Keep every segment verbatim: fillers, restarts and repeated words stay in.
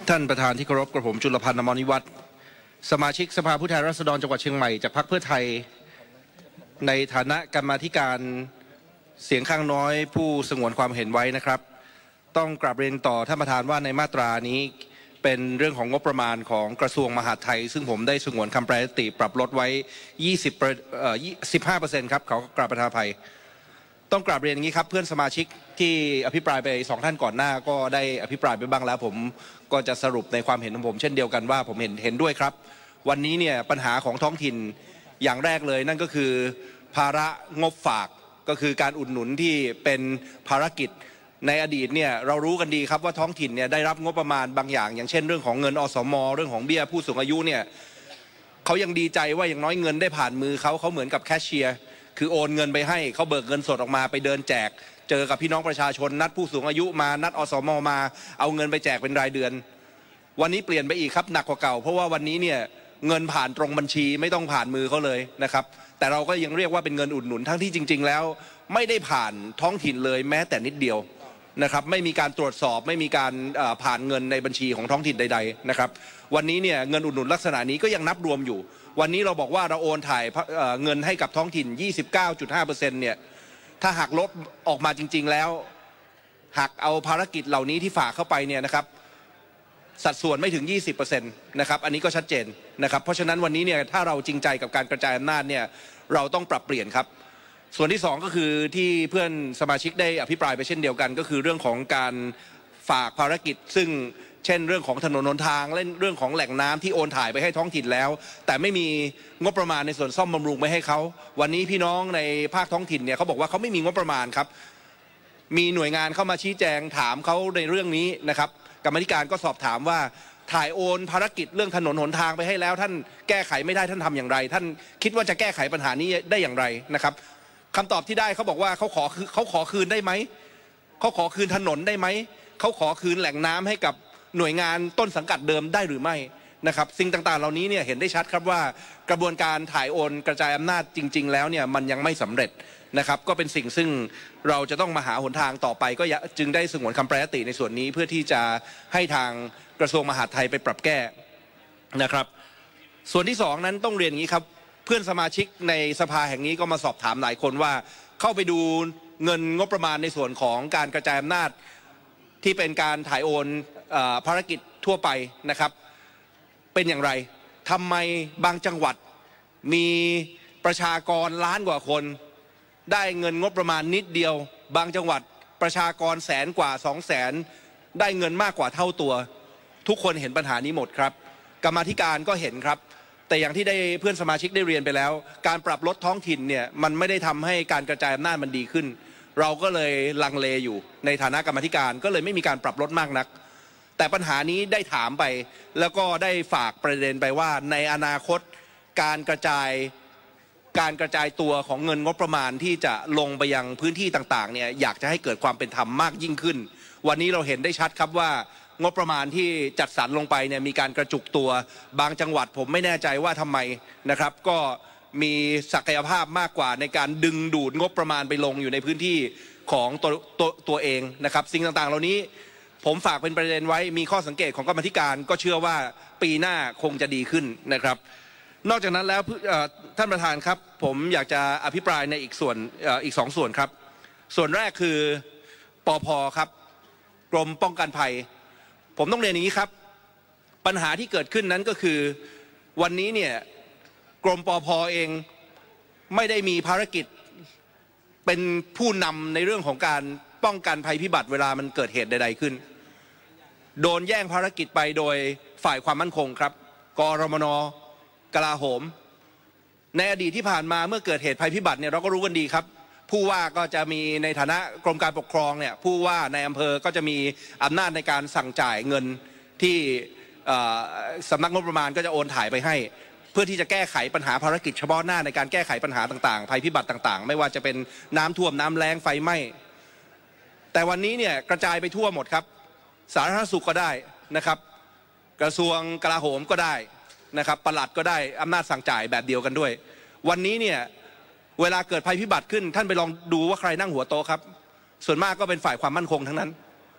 ท่านประธานที่เคารพกระผมจุลพันธ์ อมรนิวัฒน์สมาชิกสภาผู้แทนราษฎรจังหวัดเชียงใหม่จากพรรคเพื่อไทยในฐานะกรรมาธิการเสียงข้างน้อยผู้สงวนความเห็นไว้นะครับต้องกราบเรียนต่อท่านประธานว่าในมาตรานี้เป็นเรื่องของงบประมาณของกระทรวงมหาดไทยซึ่งผมได้สงวนคำแปรยติปรับลดไว้ยี่สิบเอ่อ สิบห้าเปอร์เซ็นต์ ครับขอกราบประธานอภัยต้องกราบเรียนอย่างนี้ครับเพื่อนสมาชิกที่อภิปรายไปสองท่านก่อนหน้าก็ได้อภิปรายไปบ้างแล้วผมก็จะสรุปในความเห็นของผมเช่นเดียวกันว่าผมเห็นเห็นด้วยครับวันนี้เนี่ยปัญหาของท้องถิ่นอย่างแรกเลยนั่นก็คือภาระงบฝากก็คือการอุดหนุนที่เป็นภารกิจในอดีตเนี่ยเรารู้กันดีครับว่าท้องถิ่นเนี่ยได้รับงบประมาณบางอย่างอย่างเช่นเรื่องของเงินอสม.เรื่องของเบี้ยผู้สูงอายุเนี่ยเขายังดีใจว่าอย่างน้อยเงินได้ผ่านมือเขาเขาเหมือนกับแคชเชียร์คือโอนเงินไปให้เขาเบิกเงินสดออกมาไปเดินแจกเจอกับพี่น้องประชาชนนัดผู้สูงอายุมานัดอสม.มาเอาเงินไปแจกเป็นรายเดือนวันนี้เปลี่ยนไปอีกครับหนักกว่าเก่าเพราะว่าวันนี้เนี่ยเงินผ่านตรงบัญชีไม่ต้องผ่านมือเขาเลยนะครับแต่เราก็ยังเรียกว่าเป็นเงินอุดหนุนทั้งที่จริงๆแล้วไม่ได้ผ่านท้องถิ่นเลยแม้แต่นิดเดียวนะครับไม่มีการตรวจสอบไม่มีการผ่านเงินในบัญชีของท้องถิ่นใดๆนะครับวันนี้เนี่ยเงินอุดหนุนลักษณะนี้ก็ยังนับรวมอยู่วันนี้เราบอกว่าเราโอนถ่ายเงินให้กับท้องถิ่น ยี่สิบเก้าจุดห้าเปอร์เซ็นต์ เนี่ยถ้าหักลบออกมาจริงๆแล้วหักเอาภารกิจเหล่านี้ที่ฝากเข้าไปเนี่ยนะครับสัดส่วนไม่ถึง ยี่สิบเปอร์เซ็นต์ นะครับอันนี้ก็ชัดเจนนะครับเพราะฉะนั้นวันนี้เนี่ยถ้าเราจริงใจกับการกระจายอำนาจเนี่ยเราต้องปรับเปลี่ยนครับส่วนที่สองก็คือที่เพื่อนสมาชิกได้อภิปรายไปเช่นเดียวกันก็คือเรื่องของการฝากภารกิจซึ่งเช่นเรื่องของถนนหนทางและเรื่องของแหล่งน้ำที่โอนถ่ายไปให้ท้องถิ่นแล้วแต่ไม่มีงบประมาณในส่วนซ่อมบำรุงไม่ให้เขาวันนี้พี่น้องในภาคท้องถิ่นเนี่ยเขาบอกว่าเขาไม่มีงบประมาณครับมีหน่วยงานเข้ามาชี้แจงถามเขาในเรื่องนี้นะครับกรรมธิการก็สอบถามว่าถ่ายโอนภารกิจเรื่องถนนหนทางไปให้แล้วท่านแก้ไขไม่ได้ท่านทำอย่างไรท่านคิดว่าจะแก้ไขปัญหานี้ได้อย่างไรนะครับคำตอบที่ได้เขาบอกว่าเขาขอเขาขอคืนได้ไหมเขาขอคืนถนนได้ไหมเขาขอคืนแหล่งน้ำให้กับหน่วยงานต้นสังกัดเดิมได้หรือไม่นะครับสิ่งต่างๆเหล่านี้เนี่ยเห็นได้ชัดครับว่ากระบวนการถ่ายโอนกระจายอำนาจจริงๆแล้วเนี่ยมันยังไม่สำเร็จนะครับก็เป็นสิ่งซึ่งเราจะต้องมาหาหนทางต่อไปก็จึงได้สงวนคำแปรยติในส่วนนี้เพื่อที่จะให้ทางกระทรวงมหาดไทยไปปรับแก้นะครับส่วนที่สองนั้นต้องเรียนอย่างนี้ครับเพื่อนสมาชิกในสภาแห่งนี้ก็มาสอบถามหลายคนว่าเข้าไปดูเงินงบประมาณในส่วนของการกระจายอำนาจที่เป็นการถ่ายโอนภารกิจทั่วไปนะครับเป็นอย่างไรทำไมบางจังหวัดมีประชากรล้านกว่าคนได้เงินงบประมาณนิดเดียวบางจังหวัดประชากรแสนกว่าสองแสนได้เงินมากกว่าเท่าตัวทุกคนเห็นปัญหานี้หมดครับกรรมาธิการก็เห็นครับแต่อย่างที่ได้เพื่อนสมาชิกได้เรียนไปแล้วการปรับลดท้องถิ่นเนี่ยมันไม่ได้ทำให้การกระจายอำนาจมันดีขึ้นเราก็เลยลังเลอยู่ในฐานะกรรมาธิการก็เลยไม่มีการปรับลดมากนักแต่ปัญหานี้ได้ถามไปแล้วก็ได้ฝากประเด็นไปว่าในอนาคตการกระจายการกระจายตัวของเงินงบประมาณที่จะลงไปยังพื้นที่ต่างๆเนี่ยอยากจะให้เกิดความเป็นธรรมมากยิ่งขึ้นวันนี้เราเห็นได้ชัดครับว่างบประมาณที่จัดสรรลงไปเนี่ยมีการกระจุกตัวบางจังหวัดผมไม่แน่ใจว่าทำไมนะครับก็มีศักยภาพมากกว่าในการดึงดูดงบประมาณไปลงอยู่ในพื้นที่ของตัวตัวตัวเองนะครับสิ่งต่างๆเหล่านี้ผมฝากเป็นประเด็นไว้มีข้อสังเกตของกรรมธิการก็เชื่อว่าปีหน้าคงจะดีขึ้นนะครับนอกจากนั้นแล้วท่านประธานครับผมอยากจะอภิปรายในอีกส่วนอีกสองส่วนครับส่วนแรกคือปภ.ครับกรมป้องกันภัยผมต้องเรียนอย่างนี้ครับปัญหาที่เกิดขึ้นนั้นก็คือวันนี้เนี่ยกรมปภ.เองไม่ได้มีภารกิจเป็นผู้นำในเรื่องของการป้องกันภัยพิบัติเวลามันเกิดเหตุใดๆขึ้นโดนแย่งภารกิจไปโดยฝ่ายความมั่นคงครับกรมน.กลาโหมในอดีตที่ผ่านมาเมื่อเกิดเหตุภัยพิบัติเนี่ยเราก็รู้กันดีครับผู้ว่าก็จะมีในฐานะกรมการปกครองเนี่ยผู้ว่าในอำเภอก็จะมีอำนาจในการสั่งจ่ายเงินที่สำนักงบประมาณก็จะโอนถ่ายไปให้เพื่อที่จะแก้ไขปัญหาภารกิจเฉพาะหน้าในการแก้ไขปัญหาต่างๆภัยพิบัติต่างๆไม่ว่าจะเป็นน้ำท่วมน้ำแล้งไฟไหม้แต่วันนี้เนี่ยกระจายไปทั่วหมดครับสาธารณสุขก็ได้นะครับกระทรวงกลาโหมก็ได้นะครับปลัดก็ได้อำนาจสั่งจ่ายแบบเดียวกันด้วยวันนี้เนี่ยเวลาเกิดภัยพิบัติขึ้นท่านไปลองดูว่าใครนั่งหัวโต๊ะครับส่วนมากก็เป็นฝ่ายความมั่นคงทั้งนั้น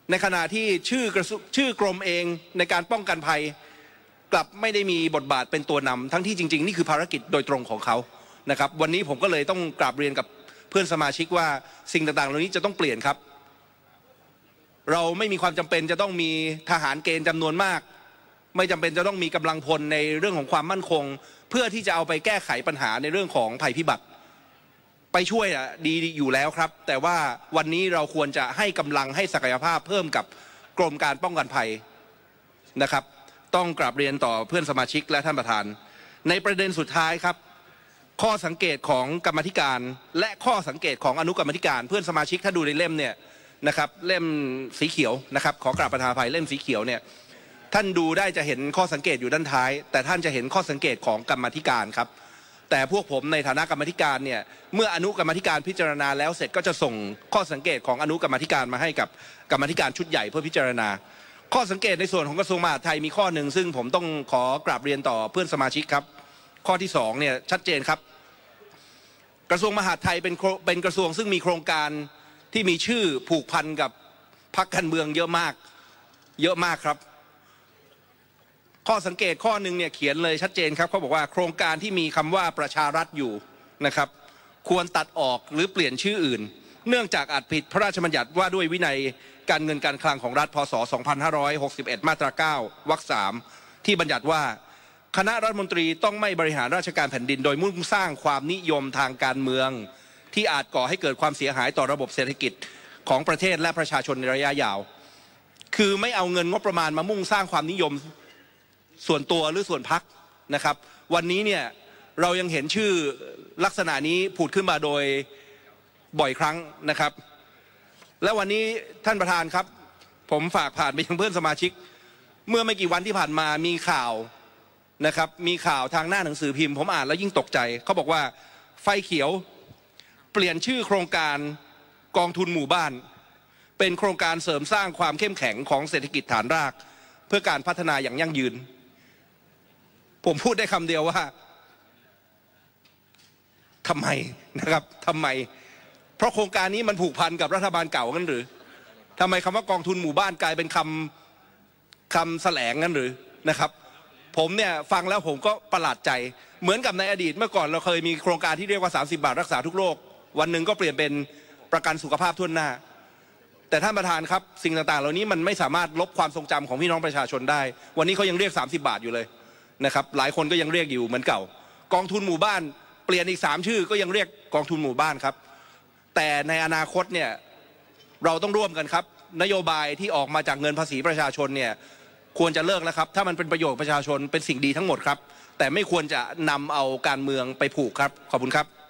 ในขณะที่ชื่อกระชื่อกรมเองในการป้องกันภัยกลับไม่ได้มีบทบาทเป็นตัวนำทั้งที่จริงๆนี่คือภารกิจโดยตรงของเขานะครับวันนี้ผมก็เลยต้องกราบเรียนกับเพื่อนสมาชิกว่าสิ่งต่างๆเหล่านี้จะต้องเปลี่ยนครับเราไม่มีความจำเป็นจะต้องมีทหารเกณฑ์จำนวนมากไม่จำเป็นจะต้องมีกำลังพลในเรื่องของความมั่นคงเพื่อที่จะเอาไปแก้ไขปัญหาในเรื่องของภัยพิบัติไปช่วยอ่ะดีอยู่แล้วครับแต่ว่าวันนี้เราควรจะให้กำลังให้ศักยภาพเพิ่มกับกรมการป้องกันภัยนะครับต้องกราบเรียนต่อเพื่อนสมาชิกและท่านประธานในประเด็นสุดท้ายครับข้อสังเกตของกรรมธิการและข้อสังเกตของอนุกรรมธิการเพื่อนสมาชิกถ้าดูในเล่มเนี่ยนะครับเล่มสีเขียวนะครับขอกราบประธานอภัยเล่มสีเขียวเนี่ยท่านดูได้จะเห็นข้อสังเกตอยู่ด้านท้ายแต่ท่านจะเห็นข้อสังเกตของกรรมธิการครับแต่พวกผมในฐานะกรรมธิการเนี่ยเมื่ออนุกรรมธิการพิจารณาแล้วเสร็จก็จะส่งข้อสังเกตของอนุกรรมธิการมาให้กับกรรมธิการชุดใหญ่เพื่อพิจารณาข้อสังเกตในส่วนของกระทรวงมหาดไทยมีข้อหนึ่งซึ่งผมต้องขอกราบเรียนต่อเพื่อนสมาชิกครับข้อที่สองเนี่ยชัดเจนครับกระทรวงมหาดไทยเป็นเป็นกระทรวงซึ่งมีโครงการที่มีชื่อผูกพันกับพรรคการเมืองเยอะมากเยอะมากครับข้อสังเกตข้อหนึ่งเนี่ยเขียนเลยชัดเจนครับเขาบอกว่าโครงการที่มีคำว่าประชารัฐอยู่นะครับควรตัดออกหรือเปลี่ยนชื่ออื่นเนื่องจากอาจผิดพระราชบัญญัติว่าด้วยวินัยการเงินการคลังของรัฐพ.ศ. สองพันห้าร้อยหกสิบเอ็ดมาตราเก้าวรรคสามที่บัญญัติว่าคณะรัฐมนตรีต้องไม่บริหารราชการแผ่นดินโดยมุ่งสร้างความนิยมทางการเมืองที่อาจก่อให้เกิดความเสียหายต่อระบบเศรษฐกิจของประเทศและประชาชนในระยะยาวคือไม่เอาเงินงบประมาณมามุ่งสร้างความนิยมส่วนตัวหรือส่วนพรรคนะครับวันนี้เนี่ยเรายังเห็นชื่อลักษณะนี้ผุดขึ้นมาโดยบ่อยครั้งนะครับและวันนี้ท่านประธานครับผมฝากผ่านไปยังเพื่อนสมาชิกเมื่อไม่กี่วันที่ผ่านมามีข่าวนะครับมีข่าวทางหน้าหนังสือพิมพ์ผมอ่านแล้วยิ่งตกใจเขาบอกว่าไฟเขียวเปลี่ยนชื่อโครงการกองทุนหมู่บ้านเป็นโครงการเสริมสร้างความเข้มแข็งของเศรษฐกิจฐานรากเพื่อการพัฒนาอย่างยั่งยืนผมพูดได้คำเดียวว่าทำไมนะครับทำไมเพราะโครงการนี้มันผูกพันกับรัฐบาลเก่างั้นหรือทำไมคำว่ากองทุนหมู่บ้านกลายเป็นคำคำแสลงงั้นหรือนะครับผมเนี่ยฟังแล้วผมก็ประหลาดใจเหมือนกับในอดีตเมื่อก่อนเราเคยมีโครงการที่เรียกว่าสามสิบบาทรักษาทุกโรควันหนึ่งก็เปลี่ยนเป็นประกันสุขภาพทั่วหน้าแต่ท่านประธานครับสิ่งต่างๆเหล่านี้มันไม่สามารถลบความทรงจำของพี่น้องประชาชนได้วันนี้เขายังเรียกสามสิบบาทอยู่เลยนะครับหลายคนก็ยังเรียกอยู่เหมือนเก่ากองทุนหมู่บ้านเปลี่ยนอีกสามชื่อก็ยังเรียกกองทุนหมู่บ้านครับแต่ในอนาคตเนี่ยเราต้องร่วมกันครับนโยบายที่ออกมาจากเงินภาษีประชาชนเนี่ยควรจะเลิกแล้วครับถ้ามันเป็นประโยชน์ประชาชนเป็นสิ่งดีทั้งหมดครับแต่ไม่ควรจะนำเอาการเมืองไปผูกครับขอบคุณครับ